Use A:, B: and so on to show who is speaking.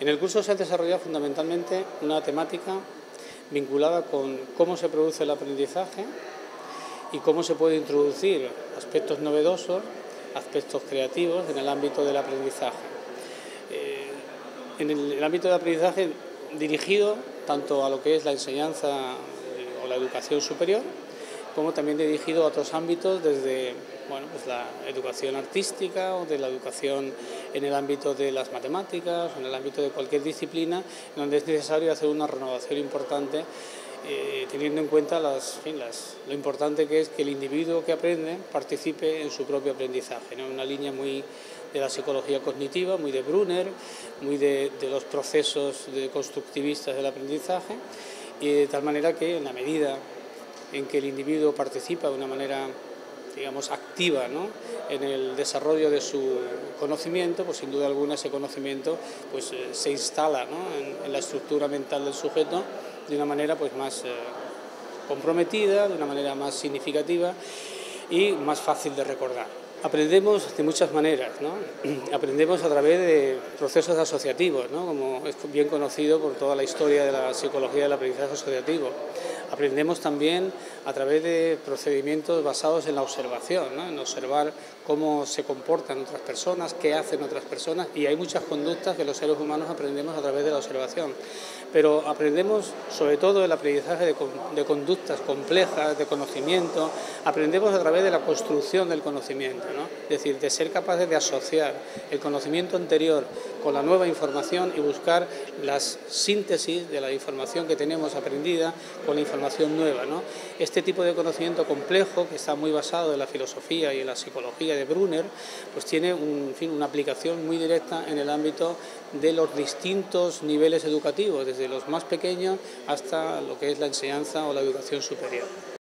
A: En el curso se ha desarrollado fundamentalmente una temática vinculada con cómo se produce el aprendizaje y cómo se puede introducir aspectos novedosos, aspectos creativos en el ámbito del aprendizaje. En el ámbito del aprendizaje dirigido tanto a lo que es la enseñanza o la educación superior, como también dirigido a otros ámbitos desde pues la educación artística o de la educación en el ámbito de las matemáticas o en el ámbito de cualquier disciplina donde es necesario hacer una renovación importante teniendo en cuenta lo importante que es que el individuo que aprende participe en su propio aprendizaje, ¿no? Una línea muy de la psicología cognitiva, muy de Brunner, muy de los procesos constructivistas del aprendizaje, y de tal manera que en la medida en que el individuo participa de una manera, digamos, activa, ¿no?, en el desarrollo de su conocimiento, pues sin duda alguna ese conocimiento pues, se instala, ¿no?, en la estructura mental del sujeto de una manera pues, más comprometida, de una manera más significativa y más fácil de recordar. Aprendemos de muchas maneras, ¿no? Aprendemos a través de procesos asociativos, ¿no?, como es bien conocido por toda la historia de la psicología del aprendizaje asociativo. Aprendemos también a través de procedimientos basados en la observación, ¿no?, en observar cómo se comportan otras personas, qué hacen otras personas, y hay muchas conductas que los seres humanos aprendemos a través de la observación. Pero aprendemos sobre todo el aprendizaje de conductas complejas, de conocimiento, aprendemos a través de la construcción del conocimiento, ¿no? Es decir, de ser capaces de asociar el conocimiento anterior con la nueva información y buscar las síntesis de la información que tenemos aprendida con la información nueva, ¿no? Este tipo de conocimiento complejo, que está muy basado en la filosofía y en la psicología de Brunner, pues tiene una aplicación muy directa en el ámbito de los distintos niveles educativos, desde los más pequeños hasta lo que es la enseñanza o la educación superior.